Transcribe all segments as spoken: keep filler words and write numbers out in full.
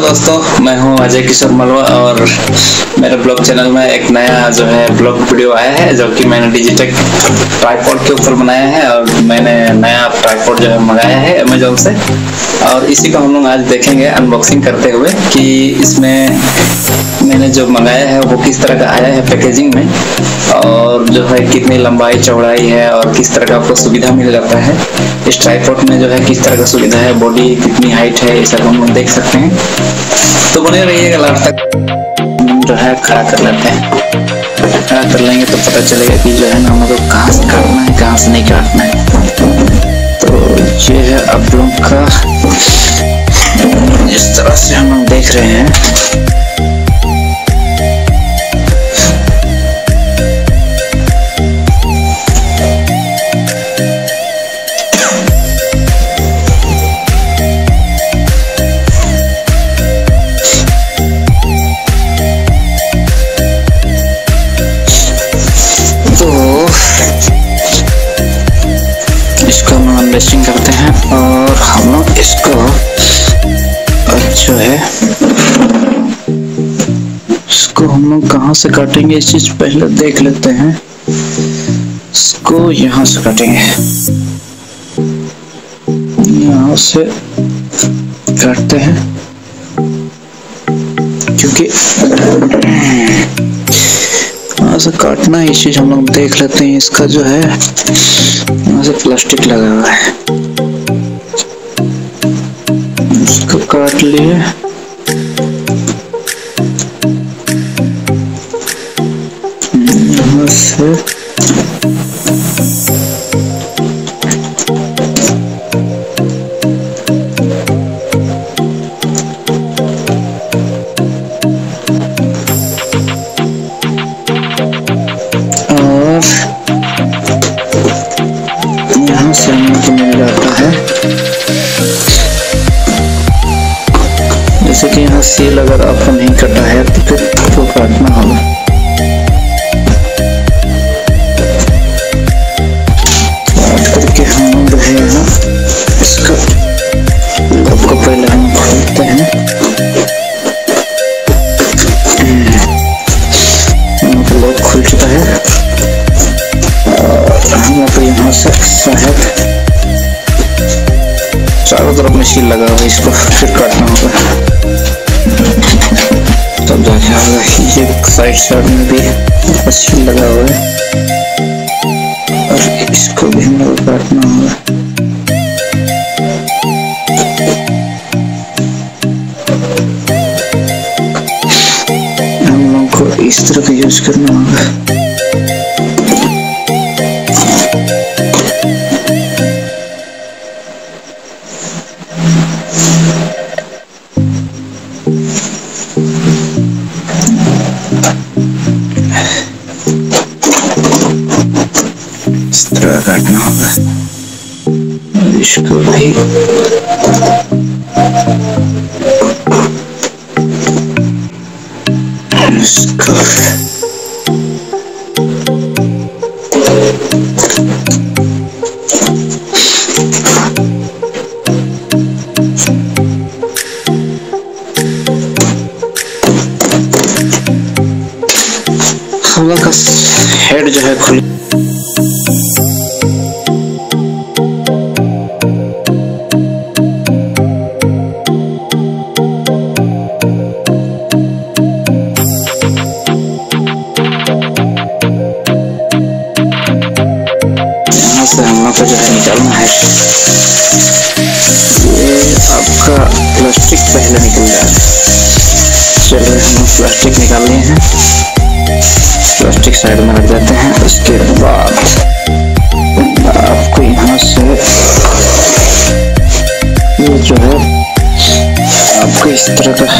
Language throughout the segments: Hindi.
दोस्तों, मैं हूं अजय किशोर मलवा और मेरे ब्लॉग चैनल में एक नया जो है ब्लॉग वीडियो आया है जो कि मैंने डिजिटेक ट्राइपॉड के ऊपर बनाया है। और मैंने नया ट्राइपॉड जो है मंगाया है अमेजोन से और इसी को हम लोग आज देखेंगे अनबॉक्सिंग करते हुए कि इसमें मैंने जो मंगाया है वो किस तरह का आया है पैकेजिंग में, और जो है कितनी लंबाई चौड़ाई है और किस तरह का आपको सुविधा मिल जाता है। इस ट्राइपॉड में जो है किस तरह का सुविधा है, बॉडी कितनी हाइट है, ये सब हम लोग देख सकते हैं। तो बने रहिएगा लास्ट तक। जो है खड़ा कर लेते हैं, खड़ा कर लेंगे तो पता चलेगा कि जो है ना हमको कहाँ से काटना है कहाँ से नहीं काटना है। तो ये है आप लोग का, इस तरह से हम लोग देख रहे हैं। इसको हम अनबॉक्सिंग करते हैं और हम लोग इसको जो है इसको हम लोग कहाँ से काटेंगे इस चीज पहले देख लेते हैं। इसको यहाँ से काटेंगे, यहाँ से काटते हैं क्योंकि यहाँ से काटना है। इस चीज हम लोग देख लेते हैं। इसका जो है यहाँ से प्लास्टिक लगा हुआ है, इसको काट लिए। यहाँ से से हमको मिल जाता है, जैसे कि यहाँ सेल अगर आपको नहीं कटा है तो फिर तो काटना होगा। काट करके हम लोग है ना इसका लॉक को पहले हम खोलते हैं। लॉक खुल चुका है और हम लोग यहाँ से शायद चारों तरफ में सील लगा हुआ है, इसको फिर काटना होगा तब जाके होगा। ये साइड साइड में भी सील लगा हुआ है और इसको भी हम लोग काटना होगा। हम लोग को इस तरह का यूज करना होगा। इस तरह काटना होगा इसको भी। इसको हवा का हेड जो है खुल से हम लोग को जो है निकालना है। ये आपका प्लास्टिक पहले निकल जाए। चलो हम लोग प्लास्टिक निकाल लिए हैं, प्लास्टिक साइड में रख देते हैं। उसके बाद आपको यहाँ से ये जो है आपको इस तरह का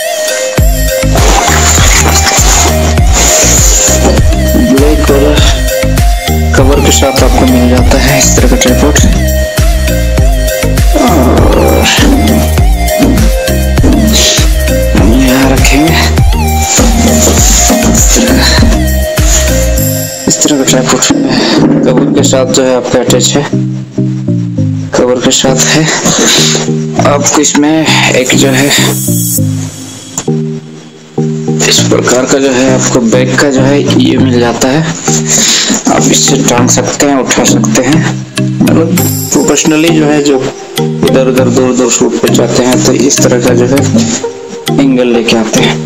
ब्लैक वाला कवर के साथ आपको मिल जाता है इस तरह का ट्राइपॉड। और हम यहाँ रखेंगे इस तरह का ट्राइपॉड कवर के साथ जो है आपका अटैच है। कवर के साथ है। आपको इसमें एक जो है इस प्रकार का जो है आपको बैग का जो है ये मिल जाता है। आप इससे टांग सकते हैं, उठा सकते हैं। मतलब प्रोफेशनली जो है जो इधर उधर दूर दूर शूट पे जाते हैं तो इस तरह का जो है एंगल लेके आते हैं।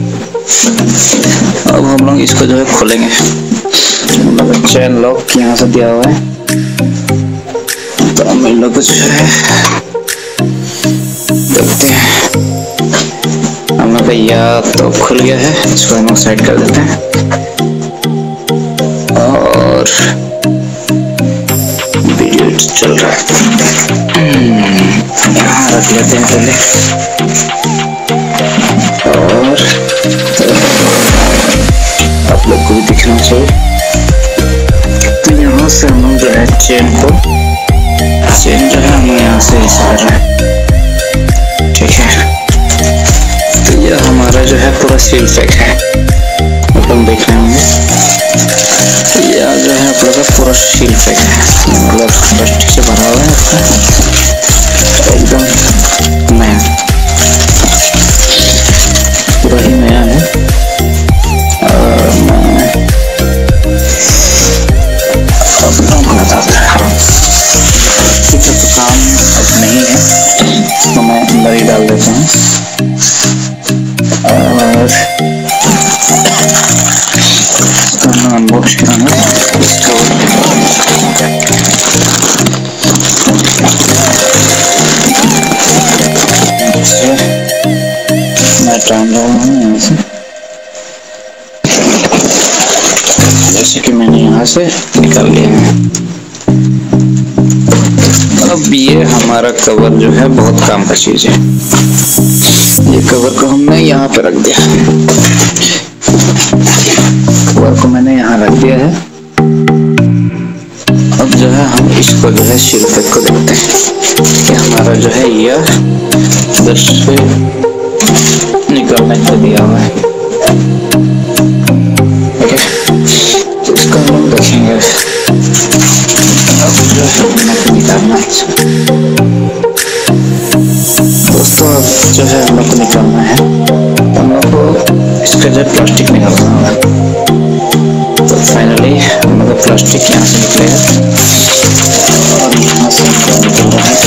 अब हम लोग इसको जो है खोलेंगे। मतलब चैन लॉक यहाँ से दिया हुआ है, तो हम इन लोग जो है देखते हैं। हम लोग का या तो खुल गया है, इसको हम लोग साइड कर देते हैं और वीडियो चल रहा है। यहाँ रख लेते हैं पहले और तो आप लोग को भी दिखना चाहिए। तो यहाँ से हम लोग जो है चेन को चेन जो है हम यहाँ से ऐसे कर रहे हैं, ठीक है। तो यह हमारा जो है पूरा सील पैक है, मतलब देख रहे होंगे। यह जो है आप लोग का पूरा सील पैक है, मतलब प्लास्टिक से भरा हुआ है आपका, एकदम नया, पूरा ही नया है। और मैं अपना बता दे रहा हूँ, कुछ तो काम अब नहीं है, तो मैं अंदर ही डाल देता हूँ। और इसका अनबॉक्स कराना इसका मैं टाइम रहा हूँ यहाँ से, जैसे कि मैंने यहाँ से निकाल लिया है। अब ये हमारा कवर जो है बहुत काम का चीज है। ये कवर को हमने यहाँ पे रख दिया, कवर को मैंने यहाँ रख दिया है। अब जो है हम इसको जो है सील पैक को देखते हैं कि हमारा जो है यह इधर से निकलने को दिया हुआ है, ठीक है। तो इसको हम देखेंगे। अब जो है हमने निकालना है दोस्तों, अब जो है हम लोग को निकालना है, हम लोग को इसका जो प्लास्टिक निकालना होगा। तो फाइनली हम लोग का प्लास्टिक यहाँ से निकलेगा और यहाँ से निकल रहा है।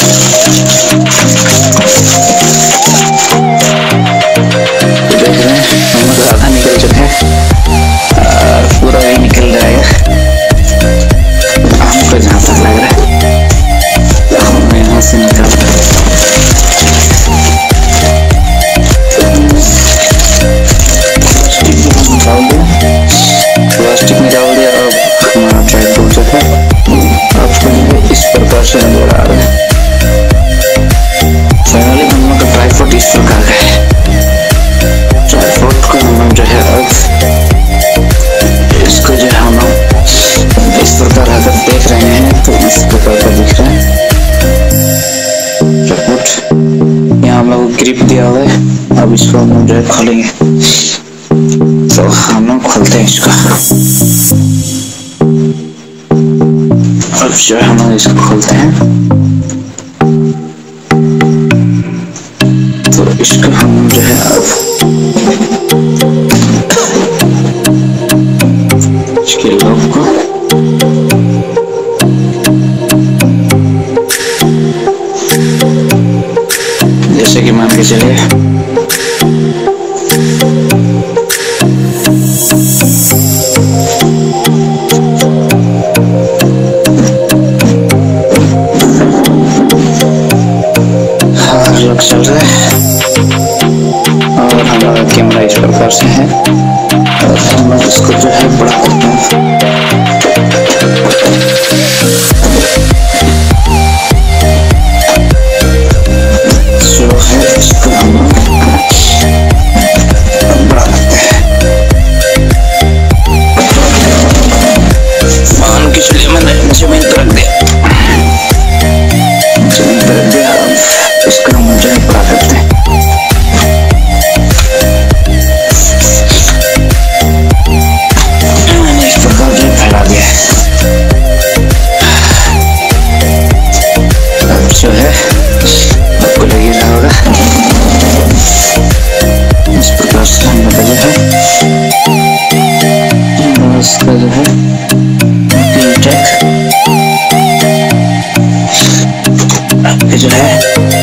देख रहे हैं हम लोग आधा निकल चुका है और पूरा ही निकल जाएगा हमको जहाँ तक लग रहा है। तो हम यहाँ से निकाल प्लास्टिक निकाल दिया। अब हमारा ट्राइपॉड जो है आपको इस प्रकार से नजर आ रहा है। फाइनली हम लोग का ट्राइपॉड इस प्रकार का है। ट्राइपॉड को हम लोग जो है अब इसको जो है हम लोग इस प्रकार अगर देख रहे हैं तो इस प्रकार का दिख रहा है ट्राइपॉड। यहाँ हम लोग को ग्रिप दिया हुआ है। अब इसको हम लोग जो है खोलेंगे, तो हम लोग खोलते हैं इसको। अब जो है हम लोग इसको खोलते हैं, तो इसको हम जो है अब इसके लॉक को जैसे कि मान के चलिए चल रहा है और हमारा कैमरा इस प्रकार से है और हम लोग इसको जो है बड़ा करते हैं। जो है इसको हम लोग बड़ा करते हैं। मान के चलिए मैंने जमीन पर रख दिया, जमीन पर रख दिया। इसका हम जो है बड़ा करते हैं। मैंने इस प्रकार जो फैला दिया है। इसका जो है डिजिटेक आपके जो है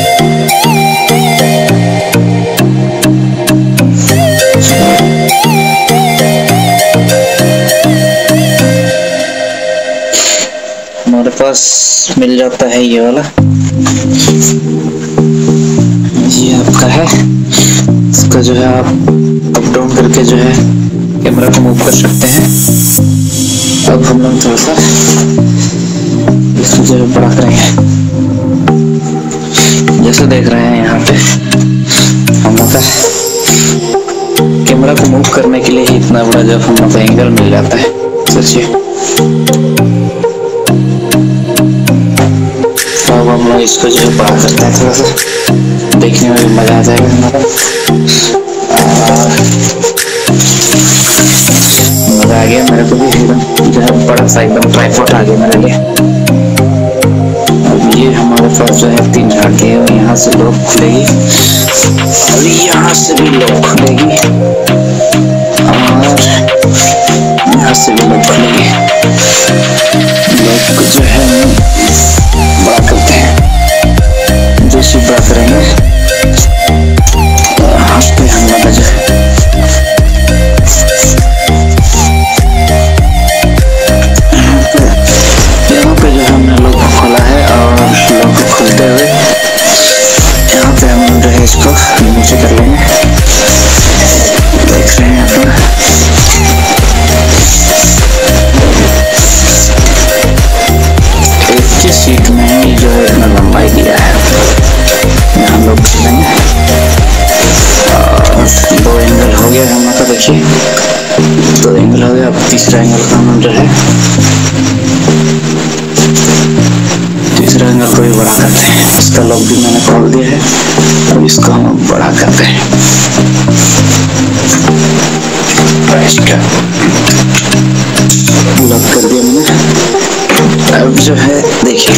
हमारे पास मिल जाता है ये वाला, ये आपका है। इसका जो है आप अप डाउन करके जो है कैमरा को मूव कर सकते हैं। अब हम लोग थोड़ा सा इसको जो है बड़ा करेंगे। जैसे देख रहे हैं यहाँ पे हम लोग का कैमरा को मूव करने के लिए ही इतना बड़ा जब हम लोग का एंगल मिल जाता है। सोचिए, अब हम लोग इसको जो है बड़ा करते हैं, थोड़ा सा देखने में भी मजा आ जाएगा हमारा। मजा आ गया मेरे को भी, एकदम जो है बड़ा सा एकदम ट्राइपॉड आ गया मेरे लिए। अब ये हमारे पास जो है तीन झाके है, और यहाँ से लॉक खुलेगी और यहाँ से भी लॉक खुलेगी और यहाँ से भी लॉक खुलेगी। लॉक को जो है बड़ा करते हैं, जैसे बड़ा करेंगे यहाँ पे हम लोग जो है यहाँ पे जो है हमने लॉक खोला है, और लॉक खोलते हुए यहाँ पे हम जो है इसको नीचे कर लेंगे। देख रहे हैं आप लोग, एक ही सीट में ही जो है इतना लंबाई दिया है। यहाँ लोग खोलेंगे और दो एंगल हो गया हम लोग का। देखिए दो एंगल हो गया। अब तीसरा एंगल का हम जो है तीसरा एंगल को भी बड़ा करते हैं। इसका लॉक भी मैंने खोल दिया है, अब इसको हम बड़ा करते हैं। इसका लॉक कर दिया मैंने। अब जो है देखिए,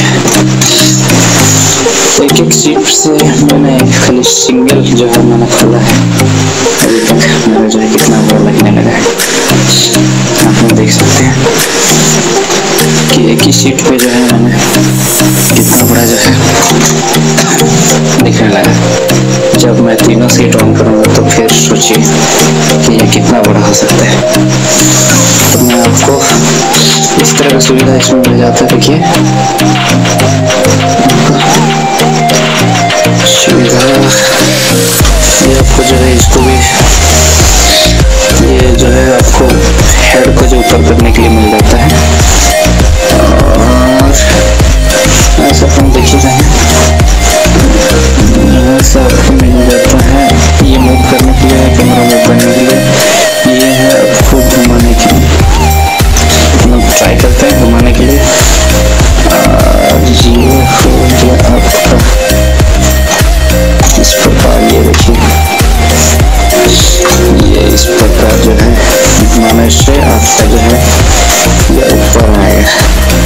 एक एक सीट से मैंने खाली सिंगल जो है मैंने खोला है। अभी तक मेरा जो है कितना बड़ा लगने लगा है, आप लोग देख सकते हैं कि एक ही सीट पे जो है मैंने कितना बड़ा जो है दिखने लगा। जब मैं तीनों सीट ऑन करूँगा तो फिर सोचिए कि ये कितना बड़ा हो सकता है। तो मैं आपको इस तरह का सुविधा इसमें मिल जाता है। देखिए सुविधा ये आपको जो है इसको भी ये जो है आपको हेड को जो ऊपर करने के लिए मिल जाता है, और ऐसा हम देखिए ऐसा आपको मिल जाता है। ये मूव करने के लिए, कैमरा मूव करने के लिए, ये है आपको घुमाने के लिए। हम ट्राई करते हैं घुमाने के लिए। और ये हो गया आपका इस प्रकार, ये देखिए ये इस प्रकार जो है घुमाने से आपका जो है ये ऊपर आएगा।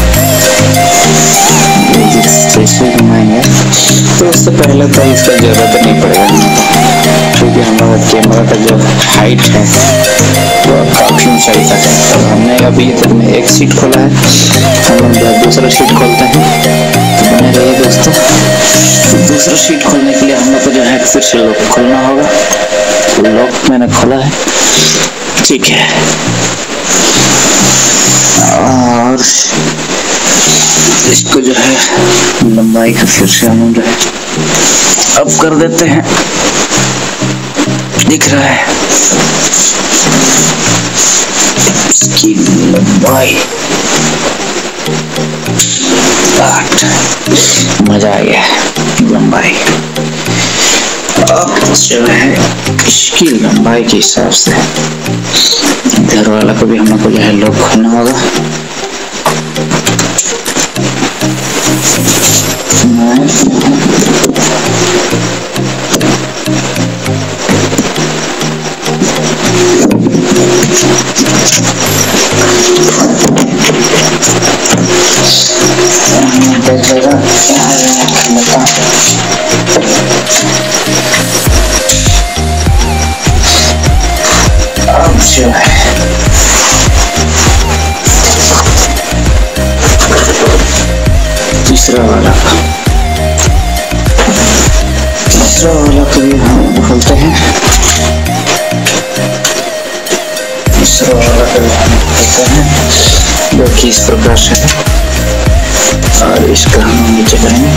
जैसे घुमाएंगे तो उससे पहले तो इसका जरूरत नहीं पड़ेगा, क्योंकि हमारा कैमरा का जो हाइट है वो काफी ऊंचाई तक है। तो हमने अभी तक में एक सीट खोला है, हम लोग दूसरा सीट खोलते हैं। तो बने रहिए दोस्तों। तो दूसरा सीट खोलने के लिए हम लोग को जो है फिर से लॉक खोलना होगा। लॉक मैंने खोला है, ठीक है। और इसको जो है लंबाई का फिर से हम जो है अब कर देते हैं। दिख रहा है इसकी लंबाई आठ। मजा आ गया लंबाई। अब जो है इसकी लंबाई के हिसाब से इधर वाला को भी हम लोग को जो है लॉक खोलना होगा। अब जो है तीसरा वाला तीसरा वाला को भी हम खोलते हैं। तीसरा वाला को भी हम खोलते हैं, जो कि इस प्रकार से है, और इसका हम नीचे करेंगे।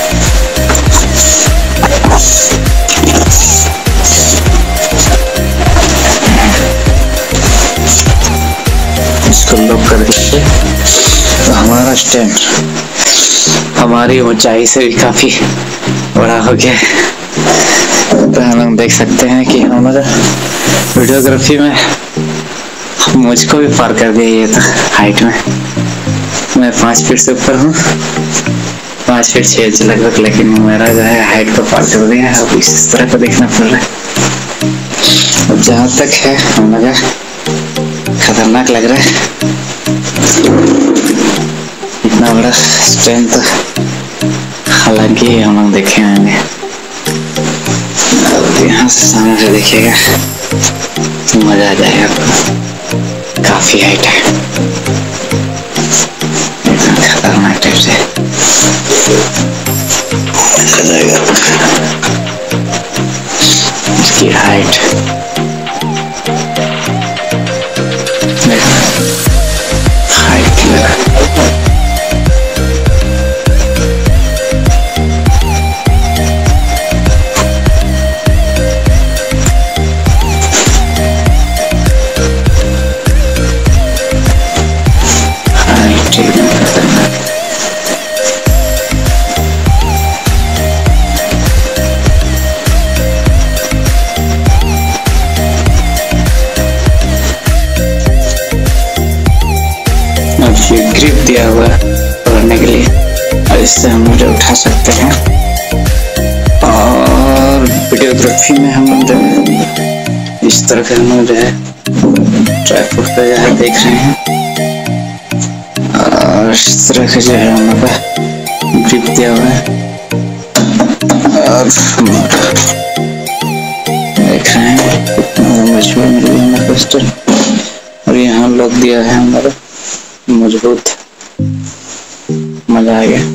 इसको लॉक कर दीजिए। तो हमारा स्टैंड हमारी ऊंचाई से भी काफी बड़ा हो गया। तो हम लोग देख सकते हैं कि हमारा वीडियोग्राफी में मुझको भी पार कर दिया ये तो हाइट में। मैं पाँच फीट से ऊपर हूँ, पाँच फीट छह इंच लगभग, लेकिन मेरा जो है हाइट को पार कर दिया है। अब इस तरह को देखना पड़ रहा है। अब जहाँ तक है हम लगा खतरनाक लग रहा है, इतना बड़ा स्ट्रेंथ हालांकि हम लोग देखे होंगे। अब यहाँ से सामने से देखिएगा मजा आ जाएगा आपको। काफी हाइट है, एकदम खतरनाक टाइप से आ जाएगा इसकी हाइट। हाइट लगा ग्रिप दिया हुआ है पकड़ने के लिए, और इससे हम मुझे उठा सकते हैं। और वीडियोग्राफी में हम लोग इस तरह के हम जो है ट्राइपॉड पे जो है देख रहे हैं, और इस तरह से जो है हम लोग का ग्रिप दिया हुआ है, और देख रहे हैं मजबूत मिल गया हमारा पिस्टल। और यहाँ लॉक दिया है हमारा मजबूत, मजा आ गया।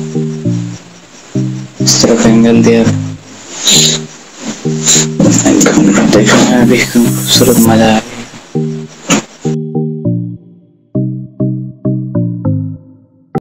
इस तरफ एंगल दिया, देखो अभी खूबसूरत मजा आ गया।